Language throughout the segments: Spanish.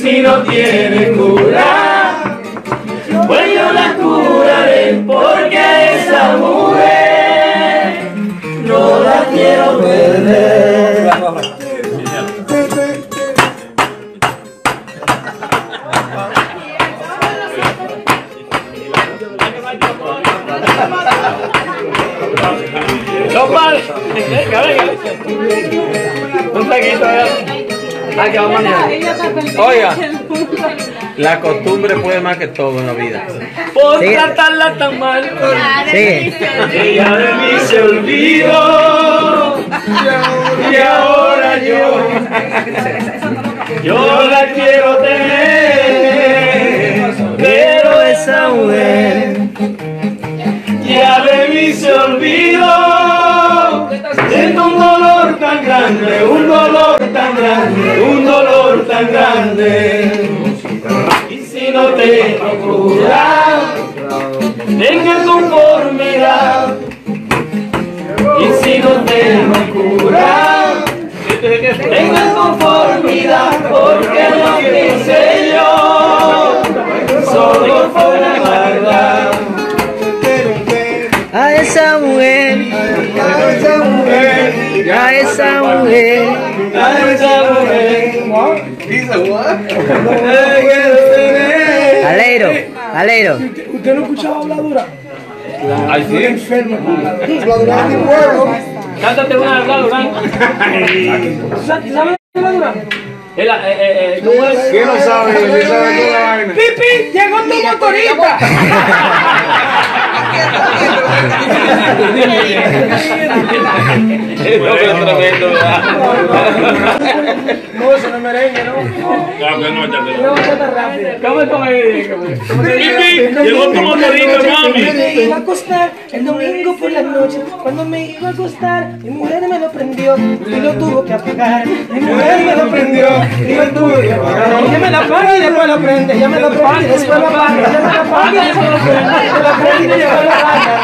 si no tiene cura, pues yo la curaré, porque a esa mujer no la quiero perder. No mal. Venga, venga. Un traguito, hay que vamos mañana. Oiga, la costumbre puede más que todo en la vida. Por tratarla tan mal. Sí. Ella de mí se olvidó. Y ahora yo la quiero tener. Pero esa mujer ya de mí se olvidó. Siento un dolor tan grande, un dolor tan grande, un dolor tan grande. Y si no tengo cura, tenga conformidad. Y si no tengo cura, tenga conformidad, porque lo que hice yo solo fue una maldad. A esa mujer, A esa mujer, a esa mujer. a esa mujer. Aleiro, Aleiro. ¿Usted no escuchaba habladura? Ay, sí. Enfermo. Habladura de mi pueblo. Cántate una habladura. ¿Sabes habladura? ¿Cómo es? ¿Quién no sabe? ¿Quién sabe toda la vaina? ¡Pipi! ¡Llegó tu motorista! Tremendo. No, eso no es merengue, ¿no? Claro que no, Una bachata rápida. ¿Cómo es como llegó tu motorista, mami. Me iba a acostar el domingo por la noche. Cuando me iba a acostar, mi mujer me lo prendió y lo tuvo que apagar. Mi mujer me lo prendió y lo tuvo que apagar. Ella me lo apaga y después lo prende. Ella me lo prende y después lo apaga. Ella me lo apaga y después lo prende. Me lo prende y después lo apaga.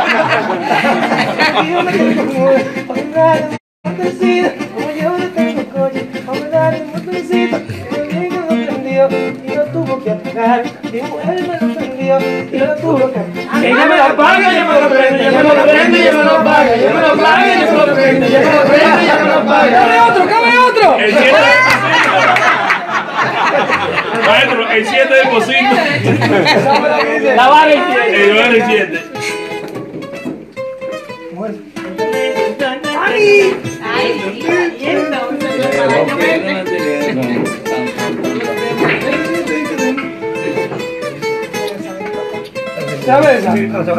Y yo me quedé como motorcito, como yo no tengo coche. Vamos a darle un motorcito. Mi mujer me lo prendió y lo tuvo que apagar. Mi mujer me lo prendió y lo tuvo que apagar. Ella me lo apaga, ella me lo prende. Ella me lo prende, ella me lo apaga. Ella me lo apaga, ella me lo prende. Ella me lo prende, ella me lo apaga. ¡Cabe otro, cabe otro! El 7 Maestro, el 7 de cocina. La vara y El 7. ¿Sabes esa?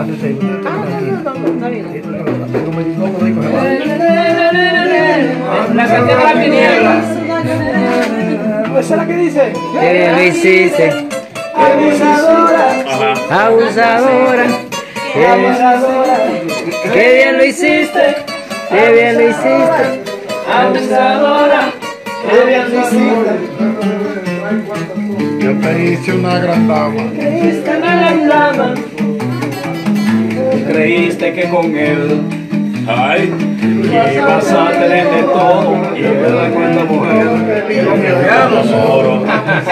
La canción de la tiniebla. ¿Esa es la que dice? Qué bien lo hiciste, Abusadora, Ajá. abusadora. abusadora, Qué bien lo hiciste, qué bien lo hiciste. Abusadora. qué bien lo hiciste. Yo te hice una gran dama. Creíste en la dama. Creíste que con él Ay. ibas a tener de todo. Y es verdad cuando mujer. Oro.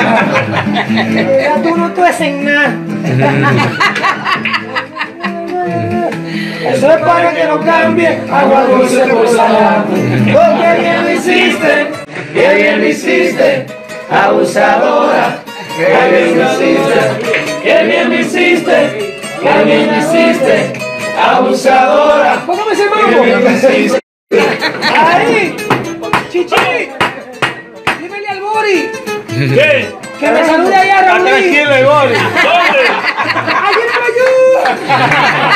Ya tú no te haces nada. Eso es para que no cambie agua dulce por salada. Oh, qué bien lo hiciste, qué bien lo hiciste, abusadora. Qué bien lo hiciste, qué bien lo hiciste, qué bien lo hiciste, abusadora. Póngame ese mambo. Ahí, Chichi, dímele al Bori ¿Qué? que me salude allá a Raúl. Tranquilo, Igor. ¿Dónde? ¡Allí en Nueva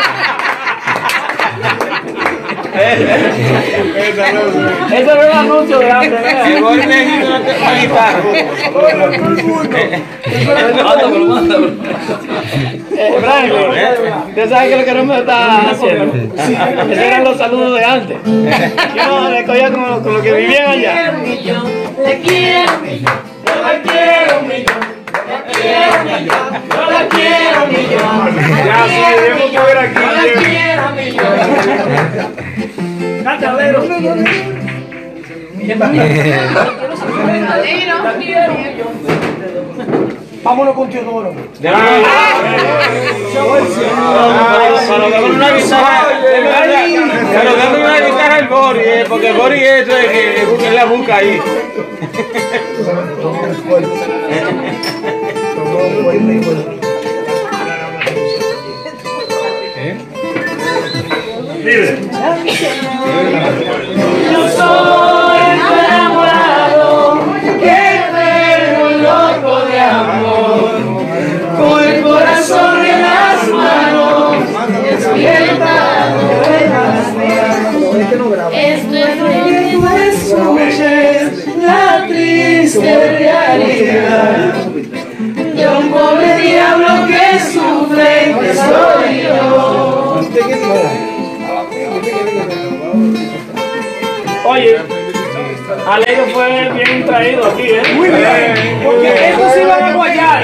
Ese no es un anuncio de antes, ¿verdad? Igor México la guitarra. Brian, usted sabe que lo que no me está haciendo. Esos eran los saludos de antes. Yo le cogía con lo que vivían allá. Le quiero un millón, yo la quiero un millón. Yo la quiero un millón. Ya, sí, debemos que ver aquí. Yo la quiero un millón. Canta, Lero. Vámonos con Teodoro. Pero dame una guitarra al Bori, porque el Bori es que la busca ahí. Yo soy enamorado, que veo loco de amor, con el corazón en las manos, despiertado en las días. Esto es lo que tú escuches, la triste realidad de un pobre diablo que sufre, que soy yo. Oye, Alejo fue bien traído aquí, ¿eh? Muy bien, porque estos se iban a guayar.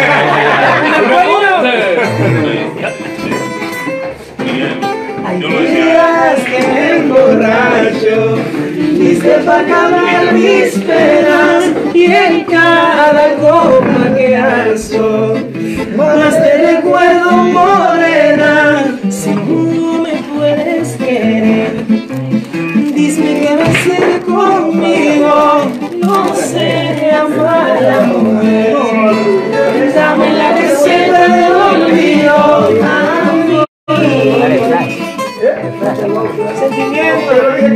Hay días que me emborracho, viste pa' acabar mis penas, y en cada copa que alzo, más te recuerdo, morena. Si tú me puedes querer, dime qué va a hacer conmigo. No sé amar a la mujer, dame la receta del olvido. Sentimiento,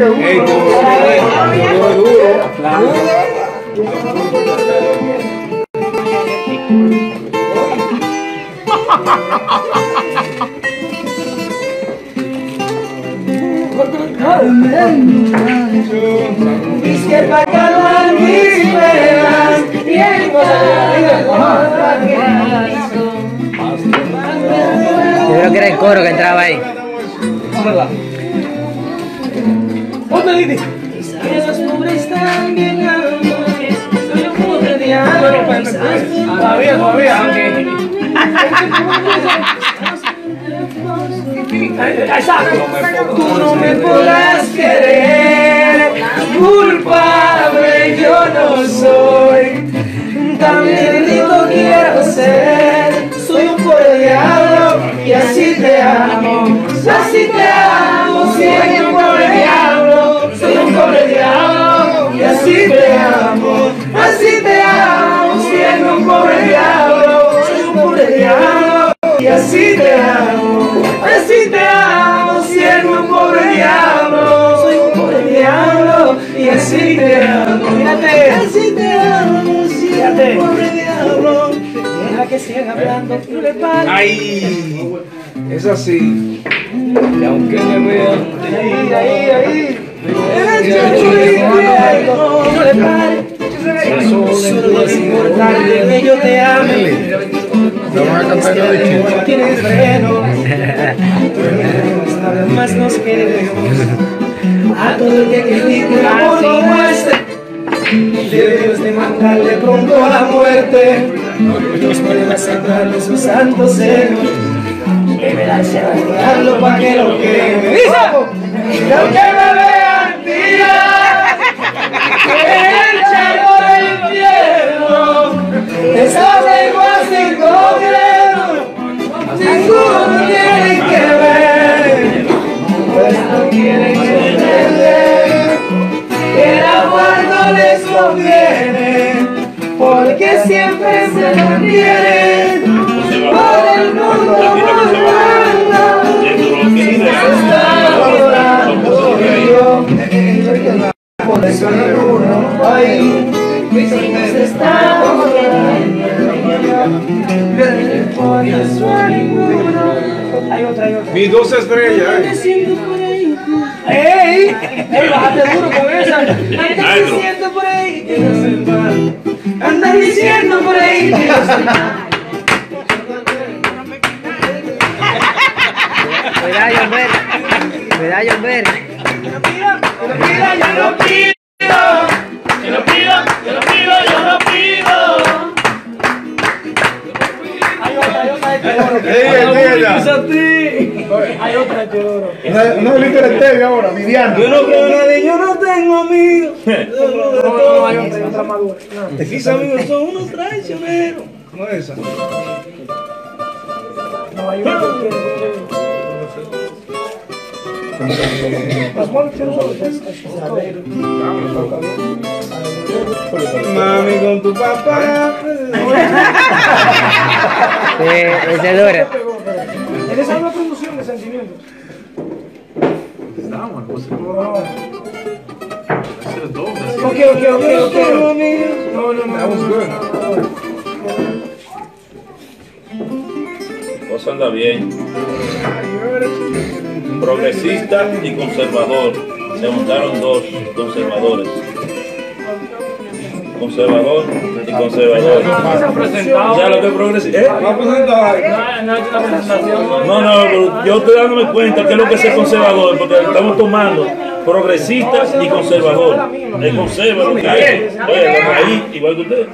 es que para calmar mis penas y Yo creo que era el coro que entraba ahí. esos pobres también amores, soy un pobre diablo. Todavía. Tú no me podrás querer, culpable yo no soy, tan bendito quiero ser, soy un pobre diablo y así te amo, soy un pobre diablo, soy un pobre diablo y así te amo, siendo un pobre diablo, soy un pobre diablo y así te amo, siendo un pobre diablo, soy un pobre diablo y así te amo, así te amo, siendo un pobre diablo, deja que sigan hablando, no le pares. Ay, es así. Y aunque me vean, Ahí. No le pares. Solo es importante que yo te ame. Tienes freno. Nada más nos queremos. A todo el que critique un amor como este, debemos de mandarle pronto a la muerte. Nos pueden aceptarle su santo seno. Deberán llevarlo pa' que lo queme. ¡Dice! Y aunque me vean tirar en el charco del infierno, esa lengua sin congreso, ninguno tiene que ver, pues no tienen que entender que el amor no les conviene, porque siempre se mantienen por el mundo volando, si nos está adorando yo, por eso ninguno hay, si nos está adorando por eso ninguno. Hay otra. mis 2 estrellas. ¡Ey! Bájate duro con esa. Andas diciendo por ahí que no soy mal. Andas diciendo por ahí que no soy mal. Cuidado, John. Yo no pido. Hay otra de oro. No, Licker Estevia ahora, Viviana. Yo no creo en nadie, yo no tengo últimos amigos. Mis amigos son unos traicioneros. No es esa. Mami con tu papá. Esa es dura. ¿Tienes alguna producción de sentimientos? Ok. No. That was good. Cosa anda bien. Progresista y conservador. Se montaron dos conservadores. Conservador y conservador. ¿Ya lo que es progresista? No es una presentación. No, pero yo estoy dándome cuenta que es lo que es conservador, porque estamos tomando progresista y conservador. El conservador que hay. Oye, la raíz, igual que usted.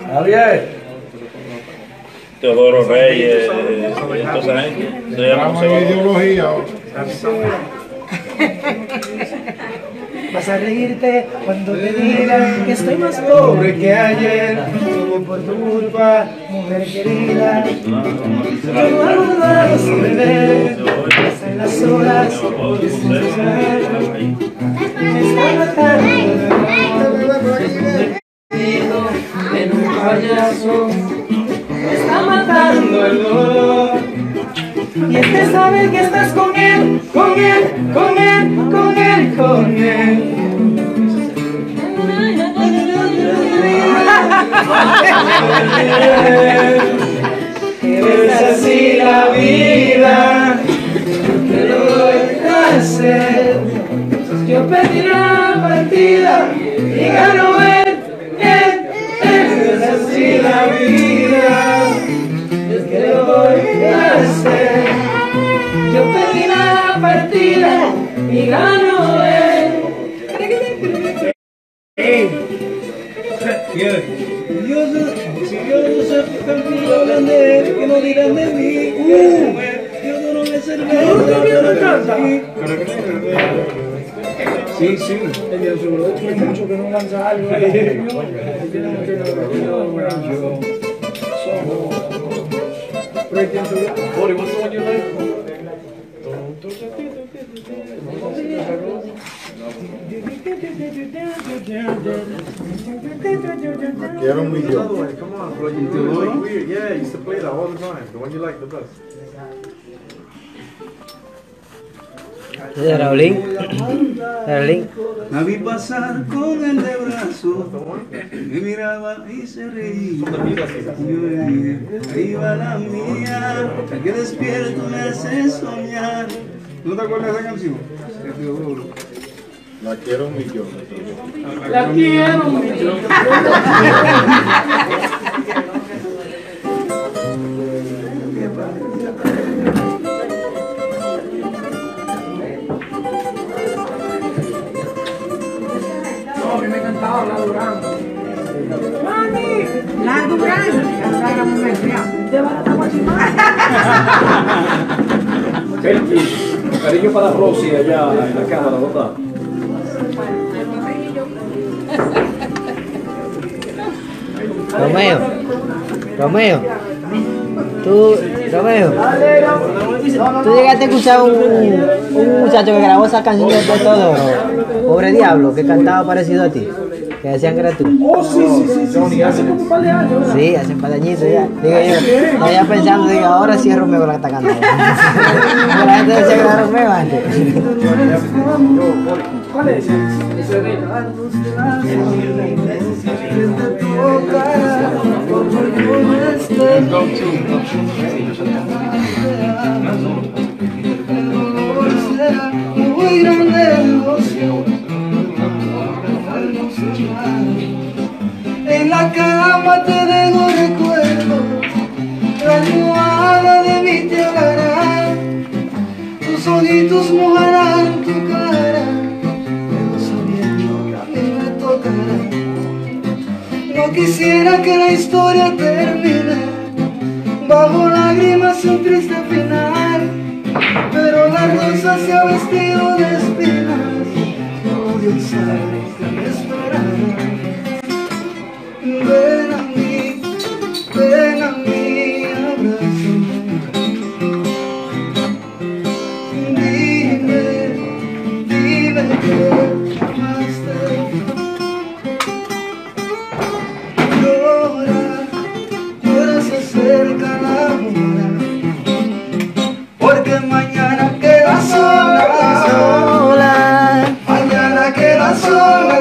Teodoro Reyes, toda esa gente. Se llama Vamos a conservador. ideología. Vas a reírte cuando te digan que estoy más pobre que ayer. Todo por tu culpa, mujer querida. Yo no hago nada sin beber. En las horas que sin beber. Me está matando en un payaso. Me está matando el dolor. Y este sabe que estás con él. Es así la vida, que lo voy a hacer. Yo pedí la partida y ganó él. Es así la vida, es que lo voy a hacer. Yo pedí la partida y ganó él. Si yo no sé que hablan de él, que no dirán de mí. Yo no me cerveza. Sí. Ella tiene mucho que no lanza algo. Quiero un millón. Come on, bro. You do like weird. Yeah, I used to play that all the time. The one you like the best. Raulín. La vi pasar con el de brazo, me miraba y se reía. Y yo le dije, ahí va la mía, la que despierto me hace soñar. ¿No te acuerdas de esa canción? La quiero un millón. La quiero mucho. No, a mí me encantaba la Durán. La Durán. Cariño para Rosy allá en la cámara, ¿verdad? Romeo, tú llegaste a escuchar un muchacho que grabó esa canción de todo, Pobre Diablo, que cantaba parecido a ti, que decían que era tú. Oh, sí, hace como un par de años. Sí, hace un par de añitos ya. Digo yo, estaba ya pensando, digo, ahora sí es Romeo la que está cantando. Pero la gente decía que era Romeo antes. ¿Cuál es? Muy grande emoción. En la cama te dejo recuerdos, la almohada de mí te hablará, tus ojitos mojarán tu cara, pero sabiendo que a mí me tocará. No quisiera que la historia termine bajo lágrimas y un triste final, pero la rosa se ha vestido de espinas. Dios sabe que me esperaba. Ven a mí, abrázame. Dime que amaste. Llora, se acerca la hora, porque mañana queda sola. Mañana queda sola.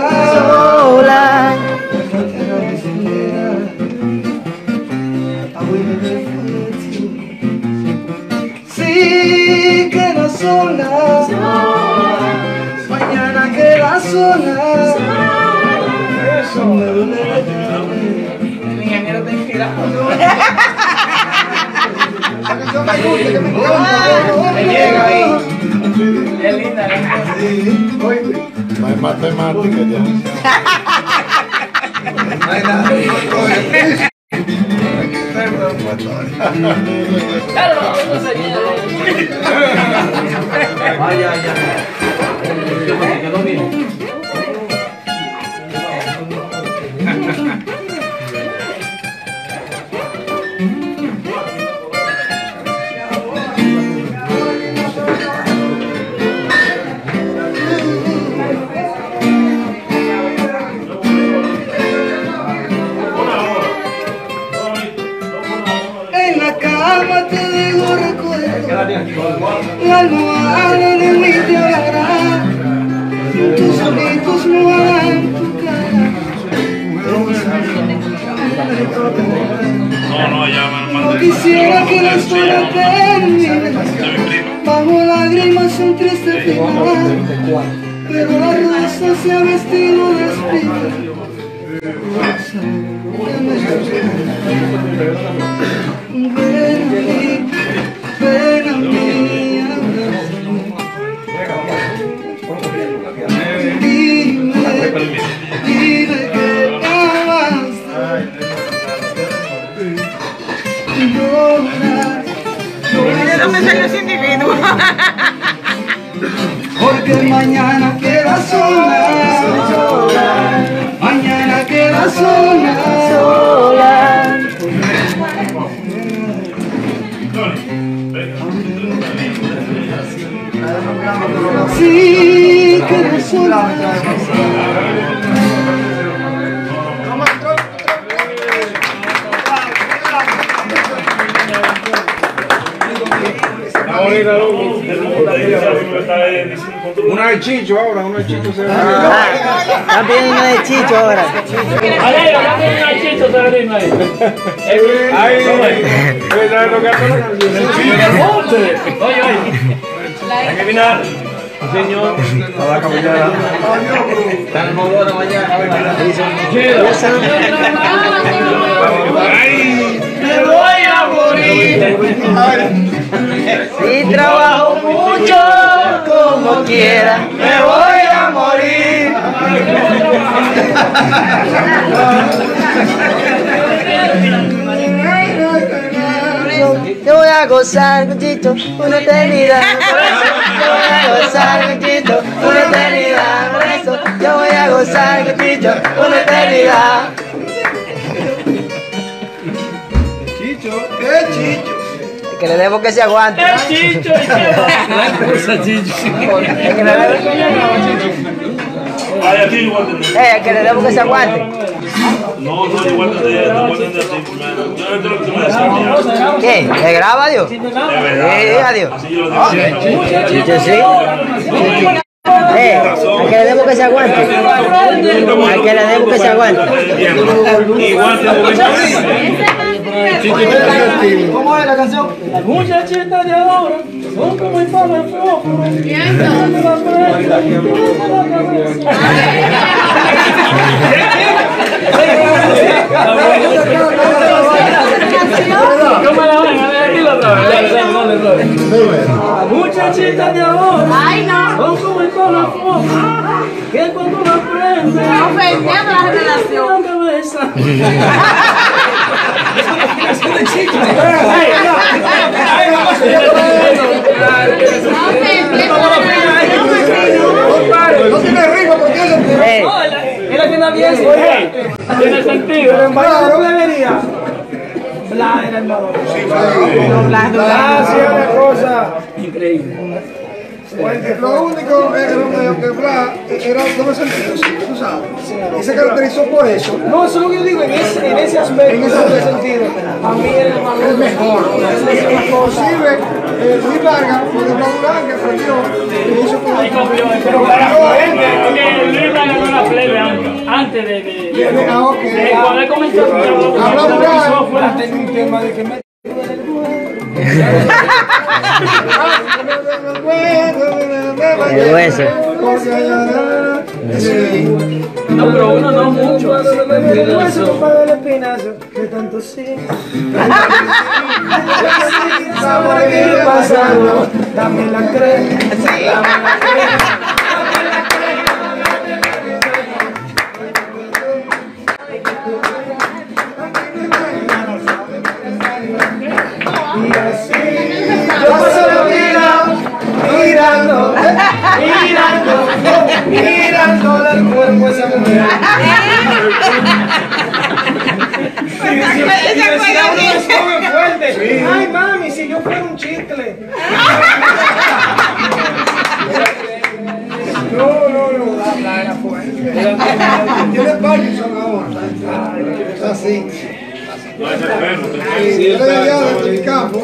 Sí, queda sola. Mañana queda sola. Eso me duele. El ingeniero está inspirado. Me llega ahí. Es linda, No hay matemática ya. No hay nada. Vaya, ya. ¿Qué quedó bien? En la cama te digo recuerdo, la almohada de mi tierra, tus ojitos mojan tu cara. No quisiera que la historia termine bajo lágrimas un triste final, pero la rosa se ha vestido de espina. Ven a mí, abrázame. Dime que amaste. Llora, porque mañana queda sola. Mañana queda sola. Sí, queda sola. Una de Chicho ahora, una de Chicho se va. Están pidiendo una de Chicho ahora. Alegra, dame una chicho, Sabrina ahí. Ahí, ¿verdad lo que hace la canción? Oye, oye. Hay que mirar. Señor, a la cabellera. Está el modelo mañana. Me voy a morir. Si trabajo mucho, como quiera, Me voy a morir. yo voy a gozar con Chicho una eternidad. Yo voy a gozar con Chicho una eternidad. Por eso yo voy a gozar con Chicho una eternidad. Chicho, ¿qué Chicho? Que le debo que se aguante. Chicho, Es que le debo, que le debo que se aguante. No, igual de así primero. Yo esto es lo que tú me decías. ¿Qué? ¿Le graba, Dios? De verdad. Adiós. Así yo lo digo. Chicho, sí. ¿A que le debo que se aguante? ¿A que le debo que se aguante? Igual de ¿Cómo es la canción? las muchachitas de ahora son como el palo de fuego. ¿Cómo la van a ver otra vez? Las muchachitas de ahora son como el palo de fuego, que cuando la prende Ofendiendo la generación. la cabeza. No tiene ritmo porque suena bien, tiene sentido. Pero en varias pleberías, Bla era el mejor. Bla hacía una cosa increíble. Lo único que Bla era doble sentido, tú sabes. Y se caracterizó por eso. No, eso es lo que yo digo, en ese aspecto, en ese sentido. A mí era el mejor. Inclusive, Luis Vargas fue de Bla Durán que aprendió y hizo como... Pero porque Luis Vargas no era plebe antes de poder comenzar a Bla Durán tenía un tema de que me... El hueso. No, pero uno no mucho. El hueso para el espinazo, de tanto sí. Sabor que pasado, dame la crema. Y así yo paso la vida mirando, mirando el cuerpo de esa mujer. Ay, mami, si yo fuera un chicle. No, la era fuerte. Tiene Parkinson ahora. Así. No es enfermo. Sí, él es allá de mi campo.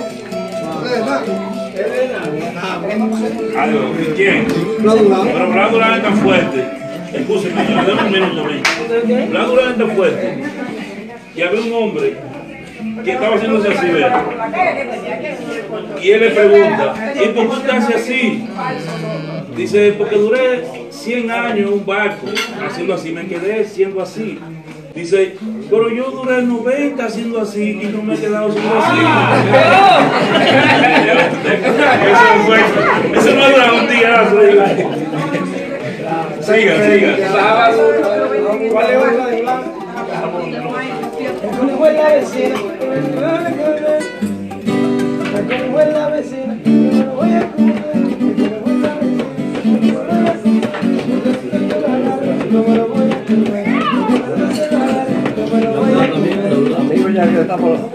¿Quién? Pero Bla Durán es tan fuerte. Escúcheme, yo le doy un minuto a mí. Bla Durán es tan fuerte. Y había un hombre que estaba haciéndose así, ¿verdad? Y él le pregunta, ¿y por qué usted hace así? Dice, porque duré 100 años en un barco haciendo así, me quedé siendo así. Dice, pero yo duré 90 haciendo así y no me he quedado siendo así. Eso no dura un día. Siga. ¿Cuál es otra de blanco? ¿Cómo fue la vecina? ¿Cómo fue la vecina? Amigo, ya está por